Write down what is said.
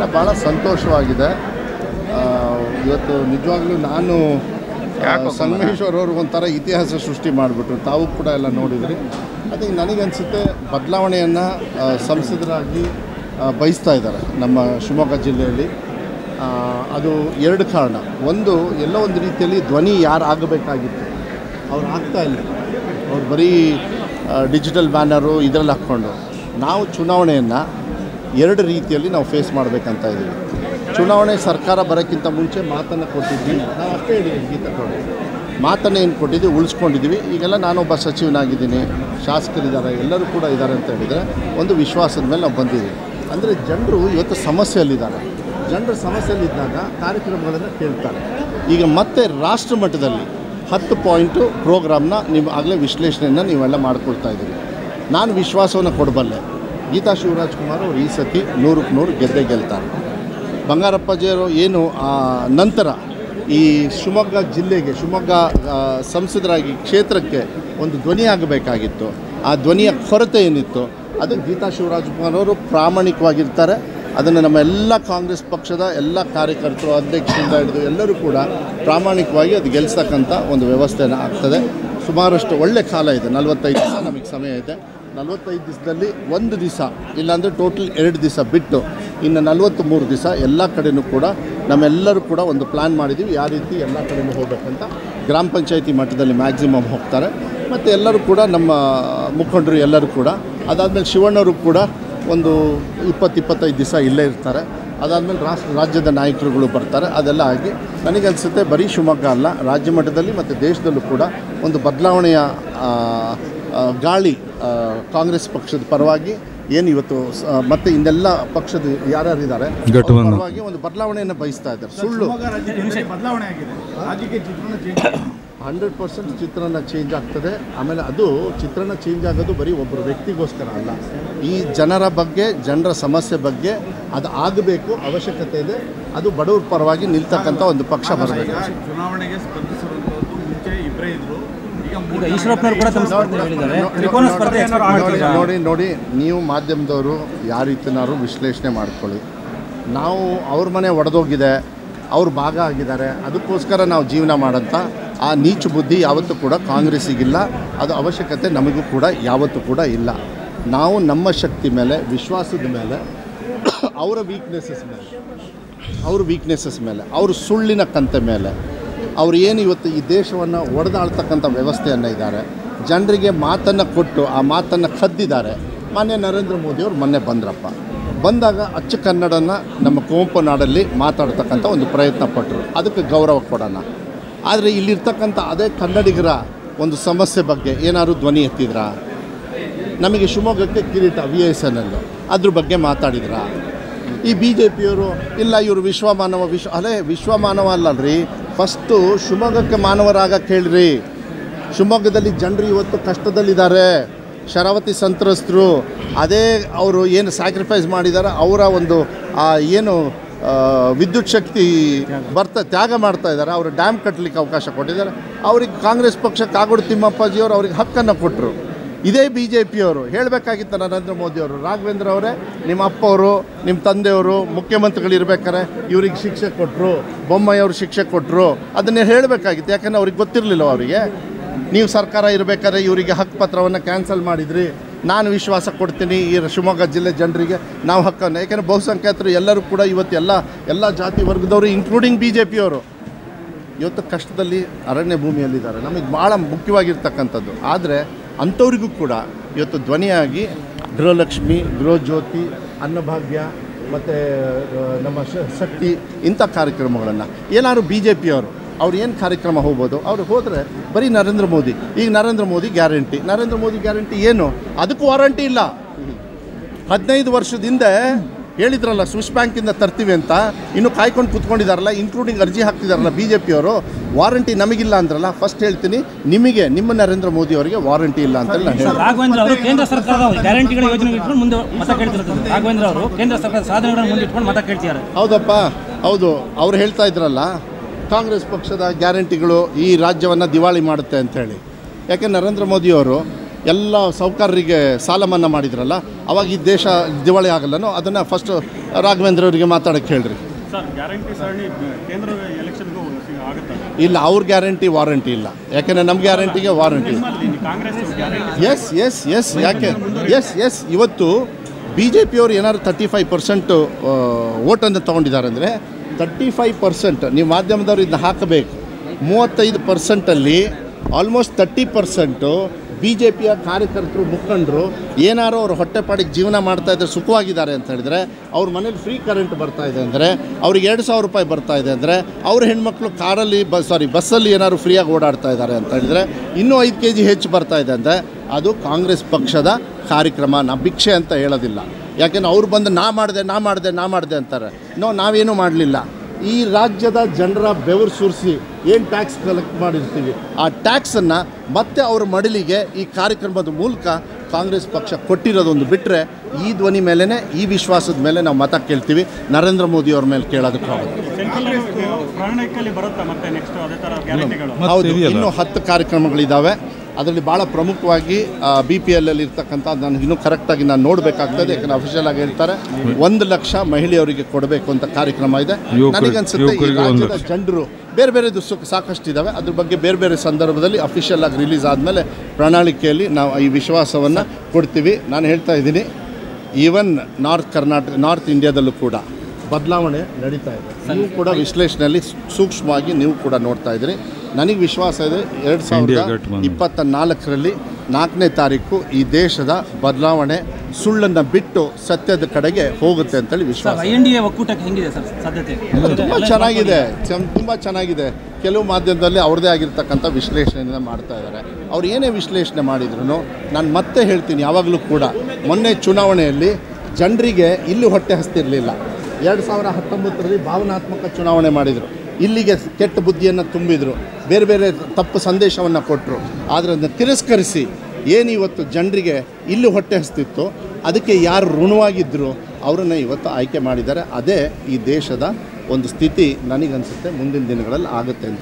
ಭಾಳ ಸಂತೋಷವಾಗಿದೆ. ಇವತ್ತು ನಿಜವಾಗ್ಲೂ ನಾನು ಸಂಗಮೇಶ್ವರ್ ಅವರು ಒಂಥರ ಇತಿಹಾಸ ಸೃಷ್ಟಿ ಮಾಡಿಬಿಟ್ರು. ತಾವು ಕೂಡ ಎಲ್ಲ ನೋಡಿದ್ರಿ. ಅದೇ ನನಗನ್ಸುತ್ತೆ ಬದಲಾವಣೆಯನ್ನು ಸಂಸದರಾಗಿ ಬಯಸ್ತಾ ಇದ್ದಾರೆ ನಮ್ಮ ಶಿವಮೊಗ್ಗ ಜಿಲ್ಲೆಯಲ್ಲಿ. ಅದು ಎರಡು ಕಾರಣ. ಒಂದು, ಎಲ್ಲೋ ಒಂದು ರೀತಿಯಲ್ಲಿ ಧ್ವನಿ ಯಾರು ಆಗಬೇಕಾಗಿತ್ತು ಅವ್ರು ಆಗ್ತಾಯಿಲ್ಲ. ಅವ್ರು ಬರೀ ಡಿಜಿಟಲ್ ಬ್ಯಾನರು ಇದರಲ್ಲಿ ಹಾಕ್ಕೊಂಡು, ನಾವು ಚುನಾವಣೆಯನ್ನು ಎರಡು ರೀತಿಯಲ್ಲಿ ನಾವು ಫೇಸ್ ಮಾಡಬೇಕಂತ ಇದ್ದೀವಿ. ಚುನಾವಣೆ ಸರ್ಕಾರ ಬರೋಕ್ಕಿಂತ ಮುಂಚೆ ಮಾತನ್ನು ಕೊಟ್ಟಿದ್ವಿ, ನಾವು ಅಷ್ಟೇ ಹೇಳಿದ್ವಿ. ಗೀತಾ ನೋಡಿ ಮಾತನ್ನು ಏನು ಕೊಟ್ಟಿದ್ವಿ ಉಳಿಸ್ಕೊಂಡಿದ್ದೀವಿ. ಈಗೆಲ್ಲ ನಾನೊಬ್ಬ ಸಚಿವನಾಗಿದ್ದೀನಿ, ಶಾಸಕರಿದ್ದಾರೆ, ಎಲ್ಲರೂ ಕೂಡ ಇದ್ದಾರೆ ಅಂತ ಹೇಳಿದರೆ ಒಂದು ವಿಶ್ವಾಸದ ಮೇಲೆ ನಾವು ಬಂದಿದ್ದೀವಿ. ಅಂದರೆ ಜನರು ಇವತ್ತು ಸಮಸ್ಯೆಯಲ್ಲಿದ್ದಾರೆ. ಜನರು ಸಮಸ್ಯೆಯಲ್ಲಿದ್ದಾಗ ಕಾರ್ಯಕ್ರಮಗಳನ್ನು ಕೇಳ್ತಾರೆ. ಈಗ ಮತ್ತೆ ರಾಷ್ಟ್ರ ಮಟ್ಟದಲ್ಲಿ 10 ಪಾಯಿಂಟು ಪ್ರೋಗ್ರಾಮ್ನ ನೀವು ಆಗಲೇ ವಿಶ್ಲೇಷಣೆಯನ್ನು ನೀವೆಲ್ಲ ಮಾಡ್ಕೊಳ್ತಾ ಇದ್ದೀರಿ. ನಾನು ವಿಶ್ವಾಸವನ್ನು ಕೊಡಬಲ್ಲೆ, ಗೀತಾ ಶಿವರಾಜ್ಕುಮಾರ್ ಅವರು ಈ ಸತಿ 100ಕ್ಕೆ 100 ಗೆದ್ದೇ ಗೆಲ್ತಾರೆ. ಬಂಗಾರಪ್ಪಾಜಿಯವರು ಏನು ನಂತರ ಈ ಶಿವಮೊಗ್ಗ ಜಿಲ್ಲೆಗೆ, ಶಿವಮೊಗ್ಗ ಸಂಸದರಾಗಿ ಕ್ಷೇತ್ರಕ್ಕೆ ಒಂದು ಧ್ವನಿ ಆಗಬೇಕಾಗಿತ್ತು. ಆ ಧ್ವನಿಯ ಕೊರತೆ ಏನಿತ್ತು ಅದು ಗೀತಾ ಶಿವರಾಜ್ಕುಮಾರ್ ಅವರು ಪ್ರಾಮಾಣಿಕವಾಗಿರ್ತಾರೆ. ಅದನ್ನು ನಮ್ಮ ಎಲ್ಲ ಕಾಂಗ್ರೆಸ್ ಪಕ್ಷದ ಎಲ್ಲ ಕಾರ್ಯಕರ್ತರು, ಅಧ್ಯಕ್ಷರಿಂದ ಹಿಡಿದು ಎಲ್ಲರೂ ಕೂಡ ಪ್ರಾಮಾಣಿಕವಾಗಿ ಅದು ಗೆಲ್ಲಿಸ್ತಕ್ಕಂಥ ಒಂದು ವ್ಯವಸ್ಥೆನ ಆಗ್ತದೆ. ಸುಮಾರಷ್ಟು ಒಳ್ಳೆ ಕಾಲ ಇದೆ. 45 ದಿವಸ ನಮಗೆ ಸಮಯ ಇದೆ. 45 ದಿವಸದಲ್ಲಿ ಒಂದು ದಿವಸ ಇಲ್ಲಾಂದರೆ ಟೋಟಲ್ 2 ದಿವಸ ಬಿಟ್ಟು ಇನ್ನು 43 ದಿವಸ ಎಲ್ಲ ಕಡೆಯೂ ಕೂಡ ನಮ್ಮೆಲ್ಲರೂ ಕೂಡ ಒಂದು ಪ್ಲ್ಯಾನ್ ಮಾಡಿದ್ದೀವಿ. ಯಾವ ರೀತಿ ಎಲ್ಲ ಕಡೆಯೂ ಹೋಗಬೇಕಂತ ಗ್ರಾಮ ಪಂಚಾಯತಿ ಮಟ್ಟದಲ್ಲಿ ಮ್ಯಾಕ್ಸಿಮಮ್ ಹೋಗ್ತಾರೆ. ಮತ್ತು ಎಲ್ಲರೂ ಕೂಡ ನಮ್ಮ ಮುಖಂಡರು ಎಲ್ಲರೂ ಕೂಡ, ಅದಾದಮೇಲೆ ಶಿವಣ್ಣವರು ಕೂಡ ಒಂದು 20-25 ದಿವಸ ಇಲ್ಲೇ ಇರ್ತಾರೆ. ಅದಾದಮೇಲೆ ರಾಜ್ಯದ ನಾಯಕರುಗಳು ಬರ್ತಾರೆ. ಅದೆಲ್ಲ ಆಗಿ ನನಗನ್ಸುತ್ತೆ ಬರೀ ಶಿವಮೊಗ್ಗ ಅಲ್ಲ, ರಾಜ್ಯ ಮಟ್ಟದಲ್ಲಿ ಮತ್ತು ದೇಶದಲ್ಲೂ ಕೂಡ ಒಂದು ಬದಲಾವಣೆಯ ಗಾಳಿ ಕಾಂಗ್ರೆಸ್ ಪಕ್ಷದ ಪರವಾಗಿ ಏನು ಇವತ್ತು ಮತ್ತು ಇನ್ನೆಲ್ಲ ಪಕ್ಷದ ಯಾರ್ಯಾರಿದ್ದಾರೆ ಪರವಾಗಿ ಒಂದು ಬದಲಾವಣೆಯನ್ನು ಬಯಸ್ತಾ ಇದ್ದಾರೆ. ಸುಳ್ಳು 100% ಚಿತ್ರಣ ಚೇಂಜ್ ಆಗ್ತದೆ. ಆಮೇಲೆ ಅದು ಚಿತ್ರಣ ಚೇಂಜ್ ಆಗೋದು ಬರೀ ಒಬ್ಬರು ವ್ಯಕ್ತಿಗೋಸ್ಕರ ಅಲ್ಲ, ಈ ಜನರ ಬಗ್ಗೆ, ಜನರ ಸಮಸ್ಯೆ ಬಗ್ಗೆ ಅದು ಆಗಬೇಕು, ಅವಶ್ಯಕತೆ ಇದೆ. ಅದು ಬಡವ್ರ ಪರವಾಗಿ ನಿಲ್ತಕ್ಕಂಥ ಒಂದು ಪಕ್ಷ ಬರಬೇಕು. ಚುನಾವಣೆಗೆ ಸ್ಪರ್ಧಿಸಿರುವಂಥದ್ದು ಮುಂಚೆ ಇಬ್ಬರೇ ಇದ್ದರು. ನೋಡಿ, ನೀವು ಮಾಧ್ಯಮದವರು ಯಾವ ರೀತಿನಾದ್ರು ವಿಶ್ಲೇಷಣೆ ಮಾಡ್ಕೊಳ್ಳಿ. ನಾವು ಅವ್ರ ಮನೆ ಒಡೆದೋಗಿದೆ, ಅವ್ರು ಭಾಗ ಆಗಿದ್ದಾರೆ, ಅದಕ್ಕೋಸ್ಕರ ನಾವು ಜೀವನ ಮಾಡೋಂಥ ಆ ನೀಚ ಬುದ್ಧಿ ಯಾವತ್ತೂ ಕೂಡ ಕಾಂಗ್ರೆಸ್ಸಿಗಿಲ್ಲ. ಅದು ಅವಶ್ಯಕತೆ ನಮಗೂ ಕೂಡ ಯಾವತ್ತೂ ಕೂಡ ಇಲ್ಲ. ನಾವು ನಮ್ಮ ಶಕ್ತಿ ಮೇಲೆ, ವಿಶ್ವಾಸದ ಮೇಲೆ, ಅವರ ವೀಕ್ನೆಸಸ್ ಮೇಲೆ, ಅವ್ರ ಸುಳ್ಳಿನ ಕಂತೆ ಮೇಲೆ, ಅವರು ಏನು ಇವತ್ತು ಈ ದೇಶವನ್ನು ಒಡೆದಾಳ್ತಕ್ಕಂಥ ವ್ಯವಸ್ಥೆಯನ್ನು ಇದ್ದಾರೆ, ಜನರಿಗೆ ಮಾತನ್ನು ಕೊಟ್ಟು ಆ ಮಾತನ್ನು ಕದ್ದಿದ್ದಾರೆ. ಮಾನ್ಯ ನರೇಂದ್ರ ಮೋದಿಯವರು ಮೊನ್ನೆ ಬಂದಾಗ ಅಚ್ಚ ಕನ್ನಡನ ನಮ್ಮ ಕುವೆಂಪು ನಾಡಲ್ಲಿ ಮಾತಾಡ್ತಕ್ಕಂಥ ಒಂದು ಪ್ರಯತ್ನ ಪಟ್ಟರು. ಅದಕ್ಕೆ ಗೌರವ ಕೊಡೋಣ. ಆದರೆ ಇಲ್ಲಿರ್ತಕ್ಕಂಥ ಅದೇ ಕನ್ನಡಿಗರ ಒಂದು ಸಮಸ್ಯೆ ಬಗ್ಗೆ ಏನಾದ್ರು ಧ್ವನಿ ಎತ್ತಿದ್ರಾ? ನಮಗೆ ಶಿವಮೊಗ್ಗಕ್ಕೆ ಕಿರೀಟ VSN ಅದ್ರ ಬಗ್ಗೆ ಮಾತಾಡಿದ್ರಾ? ಈ BJPಯವರು ಇಲ್ಲ, ಇವರು ವಿಶ್ವಮಾನವ ಅಲ್ಲಲ್ರಿ. ಫಸ್ಟು ಶಿವಮೊಗ್ಗಕ್ಕೆ ಮಾನವರಾಗಕ್ಕೆ ಹೇಳ್ರಿ. ಶಿವಮೊಗ್ಗದಲ್ಲಿ ಜನರು ಇವತ್ತು ಕಷ್ಟದಲ್ಲಿದ್ದಾರೆ, ಶರಾವತಿ ಸಂತ್ರಸ್ತರು. ಅದೇ ಅವರು ಏನು ಸ್ಯಾಕ್ರಿಫೈಸ್ ಮಾಡಿದ್ದಾರೆ, ಅವರ ಒಂದು ಏನು ವಿದ್ಯುತ್ ಶಕ್ತಿ ತ್ಯಾಗ ಮಾಡ್ತಾ ಇದ್ದಾರೆ. ಅವರು ಡ್ಯಾಮ್ ಕಟ್ಟಲಿಕ್ಕೆ ಅವಕಾಶ ಕೊಟ್ಟಿದ್ದಾರೆ. ಅವ್ರಿಗೆ ಕಾಂಗ್ರೆಸ್ ಪಕ್ಷ ಕಾಗೋಡು ತಿಮ್ಮಪ್ಪಾಜಿಯವರು ಅವ್ರಿಗೆ ಹಕ್ಕನ್ನು ಕೊಟ್ಟರು. ಇದೇ BJPಯವರು ಹೇಳಬೇಕಾಗಿತ್ತು ನರೇಂದ್ರ ಮೋದಿಯವರು, ರಾಘವೇಂದ್ರ ಅವರೇ, ನಿಮ್ಮ ಅಪ್ಪವರು, ನಿಮ್ಮ ತಂದೆಯವರು ಮುಖ್ಯಮಂತ್ರಿಗಳಿರ್ಬೇಕಾರೆ ಇವ್ರಿಗೆ ಶಿಕ್ಷೆ ಕೊಟ್ಟರು, ಬೊಮ್ಮಾಯಿಯವರು ಶಿಕ್ಷೆ ಕೊಟ್ಟರು. ಅದನ್ನೇ ಹೇಳಬೇಕಾಗಿತ್ತು. ಯಾಕಂದರೆ ಅವ್ರಿಗೆ ಗೊತ್ತಿರಲಿಲ್ಲ. ಅವರಿಗೆ ನೀವು ಸರ್ಕಾರ ಇರಬೇಕಾದ್ರೆ ಇವರಿಗೆ ಹಕ್ಕು ಪತ್ರವನ್ನು ಕ್ಯಾನ್ಸಲ್ ಮಾಡಿದ್ರಿ. ನಾನು ವಿಶ್ವಾಸ ಕೊಡ್ತೀನಿ ಈ ಶಿವಮೊಗ್ಗ ಜಿಲ್ಲೆ ಜನರಿಗೆ ನಾವು ಹಕ್ಕನ್ನು. ಯಾಕೆಂದರೆ ಬಹುಸಂಖ್ಯಾತರು ಎಲ್ಲರೂ ಕೂಡ ಇವತ್ತು ಎಲ್ಲ ಜಾತಿ ವರ್ಗದವರು ಇನ್ಕ್ಲೂಡಿಂಗ್ BJPಯವರು ಇವತ್ತು ಕಷ್ಟದಲ್ಲಿ ಅರಣ್ಯ ಭೂಮಿಯಲ್ಲಿದ್ದಾರೆ. ನಮಗೆ ಭಾಳ ಮುಖ್ಯವಾಗಿರ್ತಕ್ಕಂಥದ್ದು. ಆದರೆ ಅಂಥವ್ರಿಗೂ ಕೂಡ ಇವತ್ತು ಧ್ವನಿಯಾಗಿ ಗೃಹಲಕ್ಷ್ಮಿ, ಗೃಹಜ್ಯೋತಿ, ಅನ್ನಭಾಗ್ಯ ಮತ್ತು ನಮ್ಮ ಶಕ್ತಿ ಇಂಥ ಕಾರ್ಯಕ್ರಮಗಳನ್ನು ಏನಾದ್ರು BJPಯವರು ಅವ್ರು ಏನು ಕಾರ್ಯಕ್ರಮ ಹೋಗ್ಬೋದು, ಅವ್ರು ಹೋದರೆ ಬರೀ ನರೇಂದ್ರ ಮೋದಿ. ಈಗ ನರೇಂದ್ರ ಮೋದಿ ಗ್ಯಾರಂಟಿ ಏನು? ಅದಕ್ಕೂ ವಾರಂಟಿ ಇಲ್ಲ. 15 ವರ್ಷದ ಹಿಂದೆ ಹೇಳಿದ್ರಲ್ಲ ಸ್ವಿಸ್ ಬ್ಯಾಂಕಿಂದ ತರ್ತೀವಿ ಅಂತ, ಇನ್ನೂ ಕಾಯ್ಕೊಂಡು ಕೂತ್ಕೊಂಡಿದ್ದಾರಲ್ಲ, ಇನ್ಕ್ಲೂಡಿಂಗ್ ಅರ್ಜಿ ಹಾಕ್ತಿದ್ದಾರಲ್ಲ BJPಯವರು. ವಾರಂಟಿ ನಮಗಿಲ್ಲ ಅಂದ್ರಲ್ಲ. ಫಸ್ಟ್ ಹೇಳ್ತೀನಿ, ನಿಮ್ಮ ನರೇಂದ್ರ ಮೋದಿ ಅವರಿಗೆ ವಾರಂಟಿ ಇಲ್ಲ ಅಂತ ರಾಘವೇಂದ್ರ ಅವರು ಕೇಂದ್ರ ಸರ್ಕಾರದ ಗ್ಯಾರಂಟಿಗಳ ಯೋಜನೆ ಇಟ್ಕೊಂಡು ಮುಂದೆ ಮತ ಕೇಳ್ತಿರ್ತಾರೆ. ರಾಘವೇಂದ್ರ ಅವರು ಕೇಂದ್ರ ಸರ್ಕಾರದ ಸಾಧನೆಗಳನ್ನು ಮುಂದೆ ಇಟ್ಕೊಂಡು ಮತ ಕೇಳ್ತಿದ್ದಾರೆ. ಹೌದಪ್ಪ, ಹೌದು. ಅವ್ರು ಹೇಳ್ತಾ ಇದ್ರಲ್ಲ ಕಾಂಗ್ರೆಸ್ ಪಕ್ಷದ ಗ್ಯಾರಂಟಿಗಳು ಈ ರಾಜ್ಯವನ್ನು ದಿವಾಳಿ ಮಾಡುತ್ತೆ ಅಂಥೇಳಿ. ಯಾಕೆ ನರೇಂದ್ರ ಮೋದಿಯವರು ಎಲ್ಲ ಸಾಹುಕಾರರಿಗೆ ಸಾಲ ಮನ್ನಾ ಮಾಡಿದ್ರಲ್ಲ, ಅವಾಗ ಈ ದೇಶ ದಿವಾಳಿ ಆಗಲ್ಲನೋ, ಅದನ್ನು ಫಸ್ಟ್ ರಾಘವೇಂದ್ರ ಅವರಿಗೆ ಮಾತಾಡೋಕ್ಕೆ ಹೇಳ್ರಿ. ಸರ್, ಗ್ಯಾರಂಟಿ ಸರಣಿ ಕೇಂದ್ರ ಎಲೆಕ್ಷನ್ಗೂ ಆಗುತ್ತೆ? ಇಲ್ಲ, ಅವ್ರ ಗ್ಯಾರಂಟಿ ವಾರಂಟಿ ಇಲ್ಲ. ಯಾಕೆಂದರೆ ನಮ್ಮ ಗ್ಯಾರಂಟಿಗೆ ವಾರಂಟಿ ಇಲ್ಲ. ಕಾಂಗ್ರೆಸ್ ಗ್ಯಾರಂಟಿ ಎಸ್ ಇವತ್ತು ಬಿ ಜೆ ಪಿಯವರು ಏನಾದ್ರು 35% ಓಟನ್ನು ತೊಗೊಂಡಿದ್ದಾರೆ ಅಂದರೆ 35% ನೀವು ಮಾಧ್ಯಮದವರು ಇದನ್ನ ಹಾಕಬೇಕು. 35%ಅಲ್ಲಿ ಆಲ್ಮೋಸ್ಟ್ 30% ಬಿ ಜೆ ಪಿಯ ಕಾರ್ಯಕರ್ತರು, ಮುಖಂಡರು ಏನಾರು ಅವ್ರು ಹೊಟ್ಟೆಪಾಡಿಗೆ ಜೀವನ ಮಾಡ್ತಾಯಿದ್ರೆ ಸುಖವಾಗಿದ್ದಾರೆ ಅಂತ ಹೇಳಿದ್ರೆ, ಅವ್ರ ಮನೇಲಿ ಫ್ರೀ ಕರೆಂಟ್ ಬರ್ತಾಯಿದೆ ಅಂದರೆ, ಅವ್ರಿಗೆ 2,000 ರೂಪಾಯಿ ಬರ್ತಾಯಿದೆ ಅಂದರೆ, ಅವ್ರ ಹೆಣ್ಮಕ್ಳು ಕಾರಲ್ಲಿ ಬಸ್ಸಲ್ಲಿ ಏನಾದ್ರು ಫ್ರೀಯಾಗಿ ಓಡಾಡ್ತಾ ಇದ್ದಾರೆ ಅಂತ ಹೇಳಿದ್ರೆ, ಇನ್ನೂ 5 kg ಹೆಚ್ಚು ಬರ್ತಾಯಿದೆ ಅಂದರೆ ಅದು ಕಾಂಗ್ರೆಸ್ ಪಕ್ಷದ ಕಾರ್ಯಕ್ರಮ. ನಾ ಭಿಕ್ಷೆ ಅಂತ ಹೇಳೋದಿಲ್ಲ. ಯಾಕೆಂದ್ರೆ ಅವ್ರು ಬಂದು ನಾ ಮಾಡಿದೆ ಅಂತಾರೆ. ನಾವೇನೂ ಮಾಡಲಿಲ್ಲ. ಈ ರಾಜ್ಯದ ಜನರ ಬೆವರು ಸುರಿಸಿ ಏನು ಟ್ಯಾಕ್ಸ್ ಕಲೆಕ್ಟ್ ಮಾಡಿರ್ತೀವಿ, ಆ ಟ್ಯಾಕ್ಸನ್ನು ಮತ್ತೆ ಅವ್ರ ಮಡಿಲಿಗೆ ಈ ಕಾರ್ಯಕ್ರಮದ ಮೂಲಕ ಕಾಂಗ್ರೆಸ್ ಪಕ್ಷ ಕೊಟ್ಟಿರೋದೊಂದು ಬಿಟ್ಟರೆ, ಈ ಧ್ವನಿ ಮೇಲೇ, ಈ ವಿಶ್ವಾಸದ ಮೇಲೆ ನಾವು ಮತ ಕೇಳ್ತೀವಿ. ನರೇಂದ್ರ ಮೋದಿ ಅವ್ರ ಮೇಲೆ ಕೇಳೋದಕ್ಕಾಗೋದು. ಹೌದು, ಇನ್ನೂ 10 ಕಾರ್ಯಕ್ರಮಗಳಿದ್ದಾವೆ. ಅದರಲ್ಲಿ ಭಾಳ ಪ್ರಮುಖವಾಗಿ BPL ಅಲ್ಲಿ ಇರ್ತಕ್ಕಂಥ, ನನಗೆ ಇನ್ನೂ ಕರೆಕ್ಟಾಗಿ ನಾನು ನೋಡಬೇಕಾಗ್ತದೆ, ಯಾಕಂದರೆ ಅಫಿಷಿಯಲ್ ಆಗಿ ಹೇಳ್ತಾರೆ 1 ಲಕ್ಷ ಮಹಿಳೆಯರಿಗೆ ಕೊಡಬೇಕು ಅಂತ ಕಾರ್ಯಕ್ರಮ ಇದೆ. ನನಗನ್ಸುತ್ತೆ ಈ ರಾಜ್ಯದ ಜನರು ಬೇರೆ ಸಾಕಷ್ಟು ಇದ್ದಾವೆ. ಅದ್ರ ಬಗ್ಗೆ ಬೇರೆ ಸಂದರ್ಭದಲ್ಲಿ ಅಫಿಷಿಯಲ್ ಆಗಿ ರಿಲೀಸ್ ಆದಮೇಲೆ ಪ್ರಣಾಳಿಕೆಯಲ್ಲಿ ನಾವು ಈ ವಿಶ್ವಾಸವನ್ನು ಕೊಡ್ತೀವಿ. ನಾನು ಹೇಳ್ತಾ ಇದ್ದೀನಿ, ಈವನ್ ನಾರ್ತ್ ಇಂಡಿಯಾದಲ್ಲೂ ಕೂಡ ಬದಲಾವಣೆ ನಡೀತಾ ಇದೆ. ನೀವು ಕೂಡ ವಿಶ್ಲೇಷಣೆಯಲ್ಲಿ ಸೂಕ್ಷ್ಮವಾಗಿ ನೀವು ಕೂಡ ನೋಡ್ತಾ ಇದ್ದೀರಿ. ನನಗೆ ವಿಶ್ವಾಸ ಇದೆ 2024ರಲ್ಲಿ 4ನೇ ತಾರೀಕು ಈ ದೇಶದ ಬದಲಾವಣೆ ಸುಳ್ಳನ್ನು ಬಿಟ್ಟು ಸತ್ಯದ ಕಡೆಗೆ ಹೋಗುತ್ತೆ ಅಂತೇಳಿ ವಿಶ್ವಾಸ. ಒಕ್ಕೂಟಕ್ಕೆ ಹೆಂಗಿದೆ ಸರ್ ಸಾಧ್ಯತೆ? ತುಂಬ ಚೆನ್ನಾಗಿದೆ. ಕೆಲವು ಮಾಧ್ಯಮದಲ್ಲಿ ಅವ್ರದ್ದೇ ಆಗಿರ್ತಕ್ಕಂಥ ವಿಶ್ಲೇಷಣೆಯನ್ನು ಮಾಡ್ತಾ ಇದ್ದಾರೆ. ಅವ್ರು ಏನೇ ವಿಶ್ಲೇಷಣೆ ಮಾಡಿದ್ರು, ನಾನು ಮತ್ತೆ ಹೇಳ್ತೀನಿ, ಯಾವಾಗಲೂ ಕೂಡ ಮೊನ್ನೆ ಚುನಾವಣೆಯಲ್ಲಿ ಜನರಿಗೆ ಇಲ್ಲಿ ಹೊಟ್ಟೆ ಹಸ್ತಿರಲಿಲ್ಲ. 2019ರಲ್ಲಿ ಭಾವನಾತ್ಮಕ ಚುನಾವಣೆ ಮಾಡಿದರು. ಇಲ್ಲಿಗೆ ಕೆಟ್ಟ ಬುದ್ಧಿಯನ್ನು ತುಂಬಿದರು, ಬೇರೆ ತಪ್ಪು ಸಂದೇಶವನ್ನು ಕೊಟ್ಟರು. ಆದರೆ ಅದನ್ನು ತಿರಸ್ಕರಿಸಿ ಏನಿವತ್ತು ಜನರಿಗೆ ಇಲ್ಲಿ ಹೊಟ್ಟೆ ಹಸ್ತಿತ್ತು, ಅದಕ್ಕೆ ಯಾರು ಋಣವಾಗಿದ್ದರು ಅವರನ್ನು ಇವತ್ತು ಆಯ್ಕೆ ಮಾಡಿದ್ದಾರೆ. ಅದೇ ಈ ದೇಶದ ಒಂದು ಸ್ಥಿತಿ ನನಗನ್ಸುತ್ತೆ ಮುಂದಿನ ದಿನಗಳಲ್ಲಿ ಆಗುತ್ತೆ ಅಂತ.